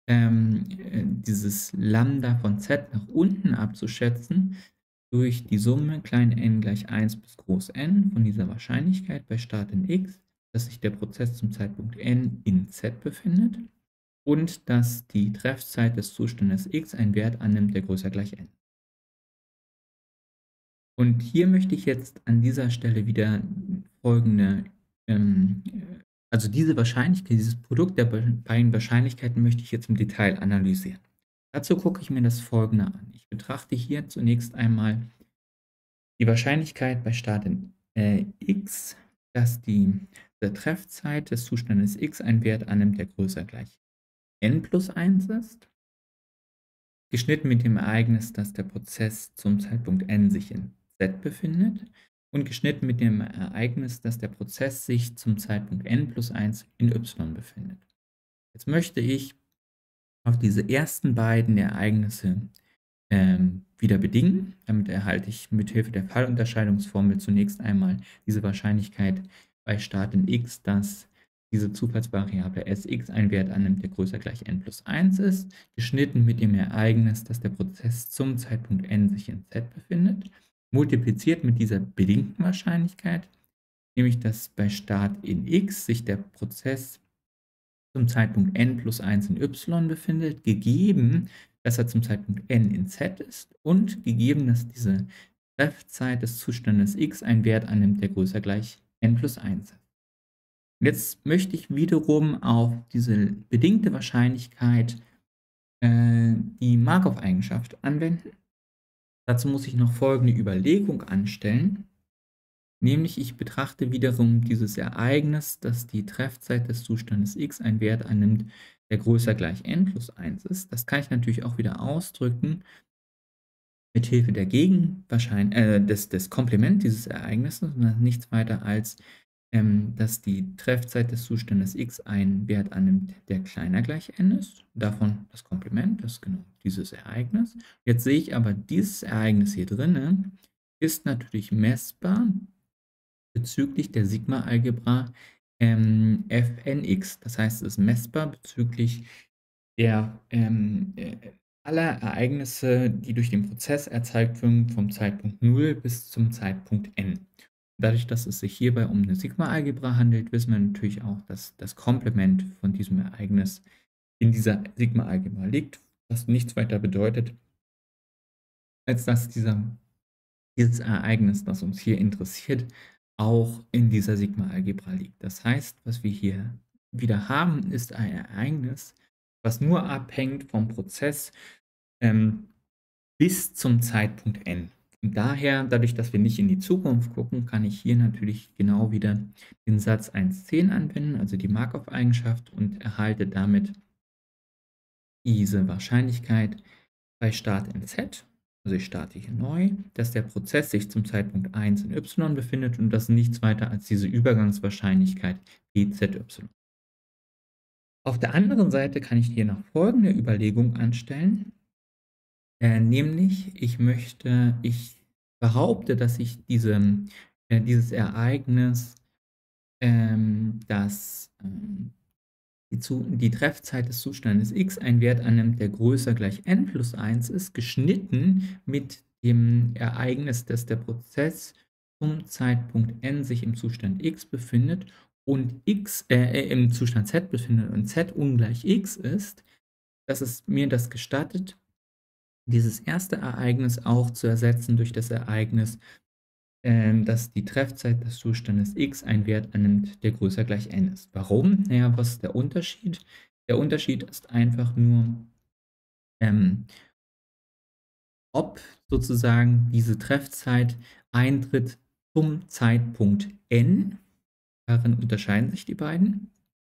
Speaker 1: dieses Lambda von z nach unten abzuschätzen durch die Summe klein n gleich 1 bis groß n von dieser Wahrscheinlichkeit bei Start in x, dass sich der Prozess zum Zeitpunkt n in z befindet und dass die Treffzeit des Zustandes x einen Wert annimmt, der größer gleich n. Und hier möchte ich jetzt an dieser Stelle wieder folgende, also diese Wahrscheinlichkeit, dieses Produkt der beiden Wahrscheinlichkeiten möchte ich jetzt im Detail analysieren. Dazu gucke ich mir das Folgende an. Ich betrachte hier zunächst einmal die Wahrscheinlichkeit bei Start in x, dass die Treffzeit des Zustandes x einen Wert annimmt, der größer gleich n plus 1 ist, geschnitten mit dem Ereignis, dass der Prozess zum Zeitpunkt n sich in z befindet und geschnitten mit dem Ereignis, dass der Prozess sich zum Zeitpunkt n plus 1 in y befindet. Jetzt möchte ich auf diese ersten beiden Ereignisse wieder bedingen. Damit erhalte ich mit Hilfe der Fallunterscheidungsformel zunächst einmal diese Wahrscheinlichkeit bei Start in x, dass diese Zufallsvariable Sx einen Wert annimmt, der größer gleich n plus 1 ist, geschnitten mit dem Ereignis, dass der Prozess zum Zeitpunkt n sich in z befindet, multipliziert mit dieser bedingten Wahrscheinlichkeit, nämlich dass bei Start in x sich der Prozess zum Zeitpunkt n plus 1 in y befindet, gegeben, dass er zum Zeitpunkt n in z ist und gegeben, dass diese Treffzeit des Zustandes x einen Wert annimmt, der größer gleich n plus 1 ist. Und jetzt möchte ich wiederum auf diese bedingte Wahrscheinlichkeit die Markov-Eigenschaft anwenden. Dazu muss ich noch folgende Überlegung anstellen, nämlich ich betrachte wiederum dieses Ereignis, dass die Treffzeit des Zustandes x einen Wert annimmt, der größer gleich n plus 1 ist. Das kann ich natürlich auch wieder ausdrücken mit Hilfe der des Komplement dieses Ereignisses, und das ist nichts weiter als, dass die Treffzeit des Zustandes x einen Wert annimmt, der kleiner gleich n ist. Davon das Komplement, das ist genau dieses Ereignis. Jetzt sehe ich aber, dieses Ereignis hier drinne ist natürlich messbar bezüglich der Sigma-Algebra Fnx. Das heißt, es ist messbar bezüglich der aller Ereignisse, die durch den Prozess erzeugt werden, vom Zeitpunkt 0 bis zum Zeitpunkt n. Dadurch, dass es sich hierbei um eine Sigma-Algebra handelt, wissen wir natürlich auch, dass das Komplement von diesem Ereignis in dieser Sigma-Algebra liegt, was nichts weiter bedeutet, als dass dieses Ereignis, das uns hier interessiert, auch in dieser Sigma-Algebra liegt. Das heißt, was wir hier wieder haben, ist ein Ereignis, was nur abhängt vom Prozess ähm, bis zum Zeitpunkt n. Und daher, dadurch, dass wir nicht in die Zukunft gucken, kann ich hier natürlich genau wieder den Satz 1.10 anwenden, also die Markov-Eigenschaft, und erhalte damit diese Wahrscheinlichkeit bei Start in z, also ich starte hier neu, dass der Prozess sich zum Zeitpunkt 1 in y befindet, und das ist nichts weiter als diese Übergangswahrscheinlichkeit bzy. Auf der anderen Seite kann ich hier noch folgende Überlegung anstellen, nämlich ich behaupte, dass ich dieses Ereignis, dass die Treffzeit des Zustandes x einen Wert annimmt, der größer gleich n plus 1 ist, geschnitten mit dem Ereignis, dass der Prozess zum Zeitpunkt n sich im Zustand x befindet und im Zustand z befindet und z ungleich x ist, dass es mir das gestattet, dieses erste Ereignis auch zu ersetzen durch das Ereignis, dass die Treffzeit des Zustandes x einen Wert annimmt, der größer gleich n ist. Warum? Naja, was ist der Unterschied? Der Unterschied ist einfach nur, ähm, ob sozusagen diese Treffzeit eintritt zum Zeitpunkt n. Darin unterscheiden sich die beiden.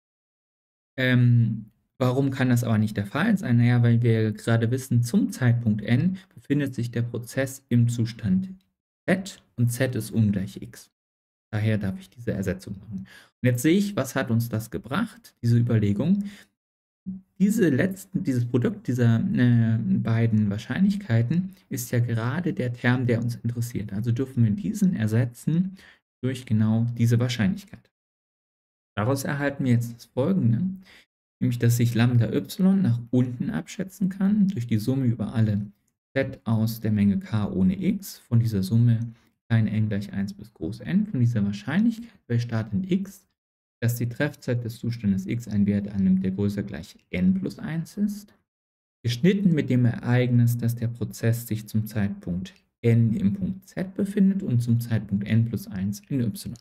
Speaker 1: Warum kann das aber nicht der Fall sein? Naja, weil wir gerade wissen, zum Zeitpunkt n befindet sich der Prozess im Zustand z und z ist ungleich x. Daher darf ich diese Ersetzung machen. Und jetzt sehe ich, was hat uns das gebracht, diese Überlegung. Dieses Produkt dieser beiden Wahrscheinlichkeiten ist ja gerade der Term, der uns interessiert. Also dürfen wir diesen ersetzen durch genau diese Wahrscheinlichkeit. Daraus erhalten wir jetzt das Folgende, nämlich dass ich Lambda y nach unten abschätzen kann durch die Summe über alle z aus der Menge k ohne x, von dieser Summe klein n gleich 1 bis groß n, von dieser Wahrscheinlichkeit bei Start in x, dass die Treffzeit des Zustandes x einen Wert annimmt, der größer gleich n plus 1 ist, geschnitten mit dem Ereignis, dass der Prozess sich zum Zeitpunkt n im Punkt z befindet und zum Zeitpunkt n plus 1 in y.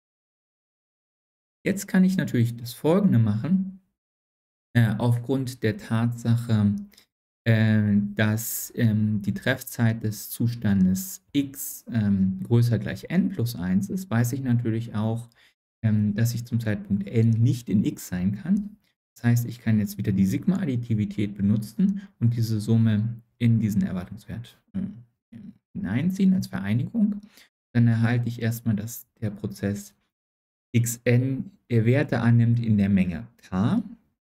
Speaker 1: Jetzt kann ich natürlich das Folgende machen, aufgrund der Tatsache, dass die Treffzeit des Zustandes x größer gleich n plus 1 ist, weiß ich natürlich auch, dass ich zum Zeitpunkt n nicht in x sein kann. Das heißt, ich kann jetzt wieder die Sigma-Additivität benutzen und diese Summe in diesen Erwartungswert hineinziehen als Vereinigung. Dann erhalte ich erstmal, dass der Prozess xn Werte annimmt in der Menge k.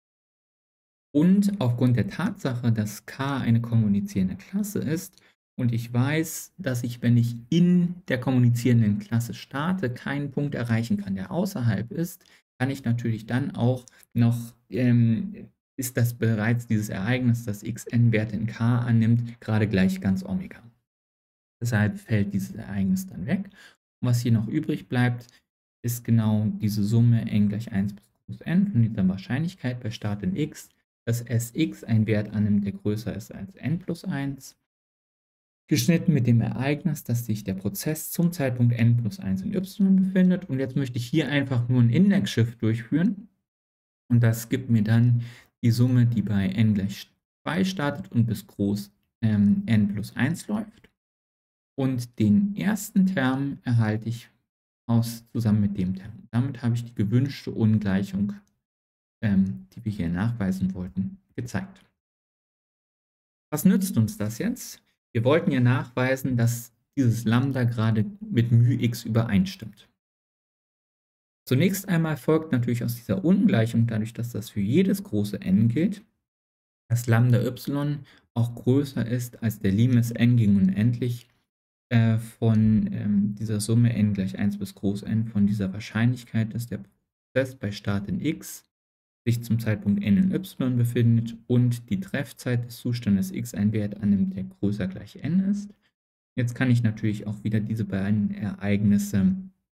Speaker 1: Und aufgrund der Tatsache, dass k eine kommunizierende Klasse ist und ich weiß, dass ich, wenn ich in der kommunizierenden Klasse starte, keinen Punkt erreichen kann, der außerhalb ist, kann ich natürlich dann auch noch, ist das bereits dieses Ereignis, dass xn Werte in k annimmt, gerade gleich ganz Omega. Deshalb fällt dieses Ereignis dann weg. Und was hier noch übrig bleibt, ist genau diese Summe n gleich 1 bis groß n von dieser Wahrscheinlichkeit bei Start in x, dass Sx einen Wert annimmt, der größer ist als n plus 1, geschnitten mit dem Ereignis, dass sich der Prozess zum Zeitpunkt n plus 1 in y befindet. Und jetzt möchte ich hier einfach nur ein Index-Shift durchführen. Und das gibt mir dann die Summe, die bei n gleich 2 startet und bis groß n plus 1 läuft. Und den ersten Term erhalte ich zusammen mit dem Term. Damit habe ich die gewünschte Ungleichung die wir hier nachweisen wollten, gezeigt. Was nützt uns das jetzt? Wir wollten ja nachweisen, dass dieses Lambda gerade mit μx übereinstimmt. Zunächst einmal folgt natürlich aus dieser Ungleichung, dadurch, dass das für jedes große n gilt, dass Lambda y auch größer ist als der Limes n gegen unendlich von dieser Summe n gleich 1 bis groß n von dieser Wahrscheinlichkeit, dass der Prozess bei Start in x sich zum Zeitpunkt n in y befindet und die Treffzeit des Zustandes x einen Wert annimmt, der größer gleich n ist. Jetzt kann ich natürlich auch wieder diese beiden Ereignisse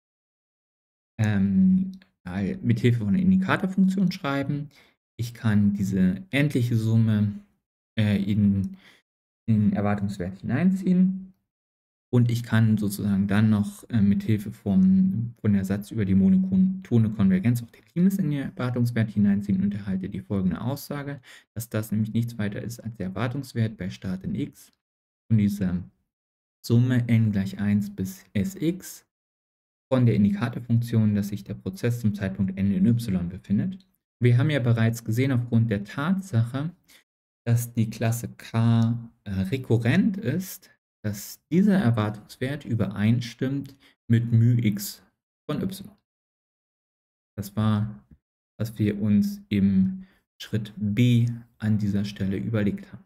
Speaker 1: mit Hilfe von einer Indikatorfunktion schreiben. Ich kann diese endliche Summe in den Erwartungswert hineinziehen und ich kann sozusagen dann noch mit Hilfe von der Satz über die monotone Konvergenz auch den Limes in den Erwartungswert hineinziehen und erhalte die folgende Aussage, dass das nämlich nichts weiter ist als der Erwartungswert bei Start in x von dieser Summe n gleich 1 bis Sx von der Indikatorfunktion, dass sich der Prozess zum Zeitpunkt n in y befindet. Wir haben ja bereits gesehen, aufgrund der Tatsache, dass die Klasse K rekurrent ist, dass dieser Erwartungswert übereinstimmt mit μx von y. Das war, was wir uns im Schritt B an dieser Stelle überlegt haben.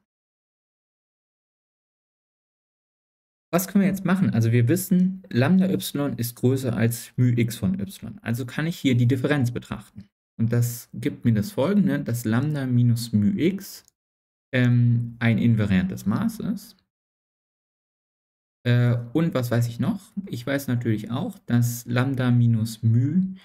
Speaker 1: Was können wir jetzt machen? Also wir wissen, Lambda y ist größer als μx von y. Also kann ich hier die Differenz betrachten. Und das gibt mir das Folgende, dass Lambda minus μx ein invariantes Maß ist. Und was weiß ich noch? Ich weiß natürlich auch, dass Lambda minus μ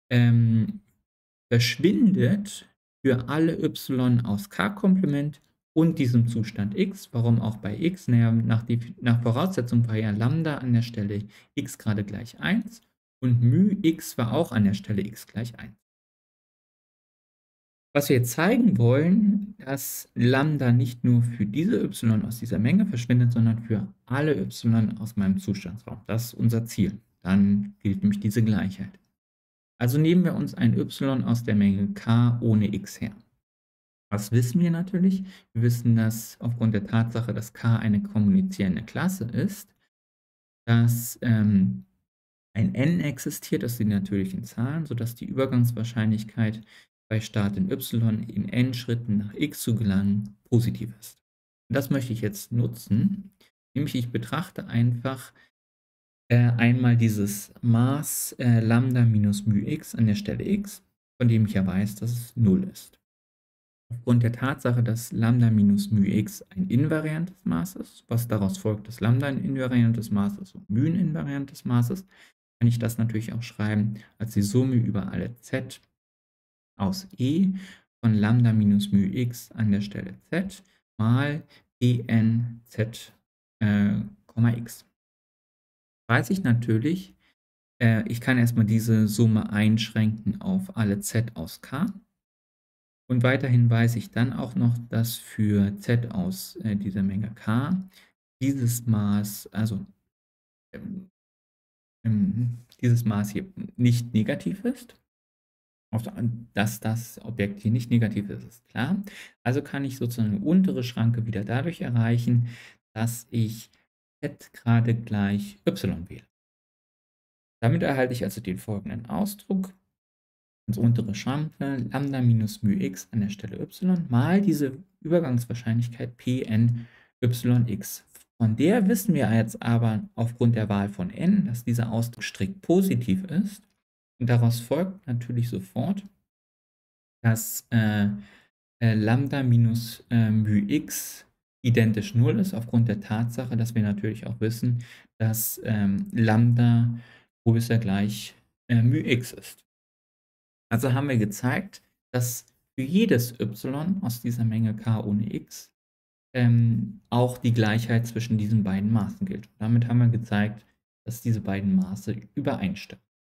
Speaker 1: verschwindet für alle y aus K-Komplement und diesem Zustand x. Warum auch bei x? Naja, nach Voraussetzung war ja Lambda an der Stelle x gerade gleich 1 und μx war auch an der Stelle x gleich 1. Was wir jetzt zeigen wollen, dass Lambda nicht nur für diese y aus dieser Menge verschwindet, sondern für alle y aus meinem Zustandsraum. Das ist unser Ziel. Dann gilt nämlich diese Gleichheit. Also nehmen wir uns ein y aus der Menge k ohne x her. Was wissen wir natürlich? Wir wissen, dass aufgrund der Tatsache, dass k eine kommunizierende Klasse ist, dass ein n existiert, das sind die natürlichen Zahlen, sodass die Übergangswahrscheinlichkeit bei Start in y in n Schritten nach x zu gelangen positiv ist. Und das möchte ich jetzt nutzen, nämlich ich betrachte einfach einmal dieses Maß Lambda minus μx an der Stelle x, von dem ich ja weiß, dass es 0 ist. Aufgrund der Tatsache, dass Lambda minus μx ein invariantes Maß ist, was daraus folgt, dass Lambda ein invariantes Maß ist und μ ein invariantes Maß ist, kann ich das natürlich auch schreiben als die Summe über alle z aus e von Lambda minus μx an der Stelle z mal dn z, x. Weiß ich natürlich, ich kann erstmal diese Summe einschränken auf alle z aus k. Und weiterhin weiß ich dann auch noch, dass für z aus dieser Menge k dieses Maß, also dieses Maß hier nicht negativ ist. Dass das Objekt hier nicht negativ ist, ist klar. Also kann ich sozusagen eine untere Schranke wieder dadurch erreichen, dass ich z gerade gleich y wähle. Damit erhalte ich also den folgenden Ausdruck. Unsere untere Schranke Lambda minus μx an der Stelle y mal diese Übergangswahrscheinlichkeit Pn yx. Von der wissen wir jetzt aber aufgrund der Wahl von n, dass dieser Ausdruck strikt positiv ist. Und daraus folgt natürlich sofort, dass Lambda minus μx identisch 0 ist, aufgrund der Tatsache, dass wir natürlich auch wissen, dass Lambda größer gleich μx ist. Also haben wir gezeigt, dass für jedes y aus dieser Menge k ohne x auch die Gleichheit zwischen diesen beiden Maßen gilt. Damit haben wir gezeigt, dass diese beiden Maße übereinstimmen.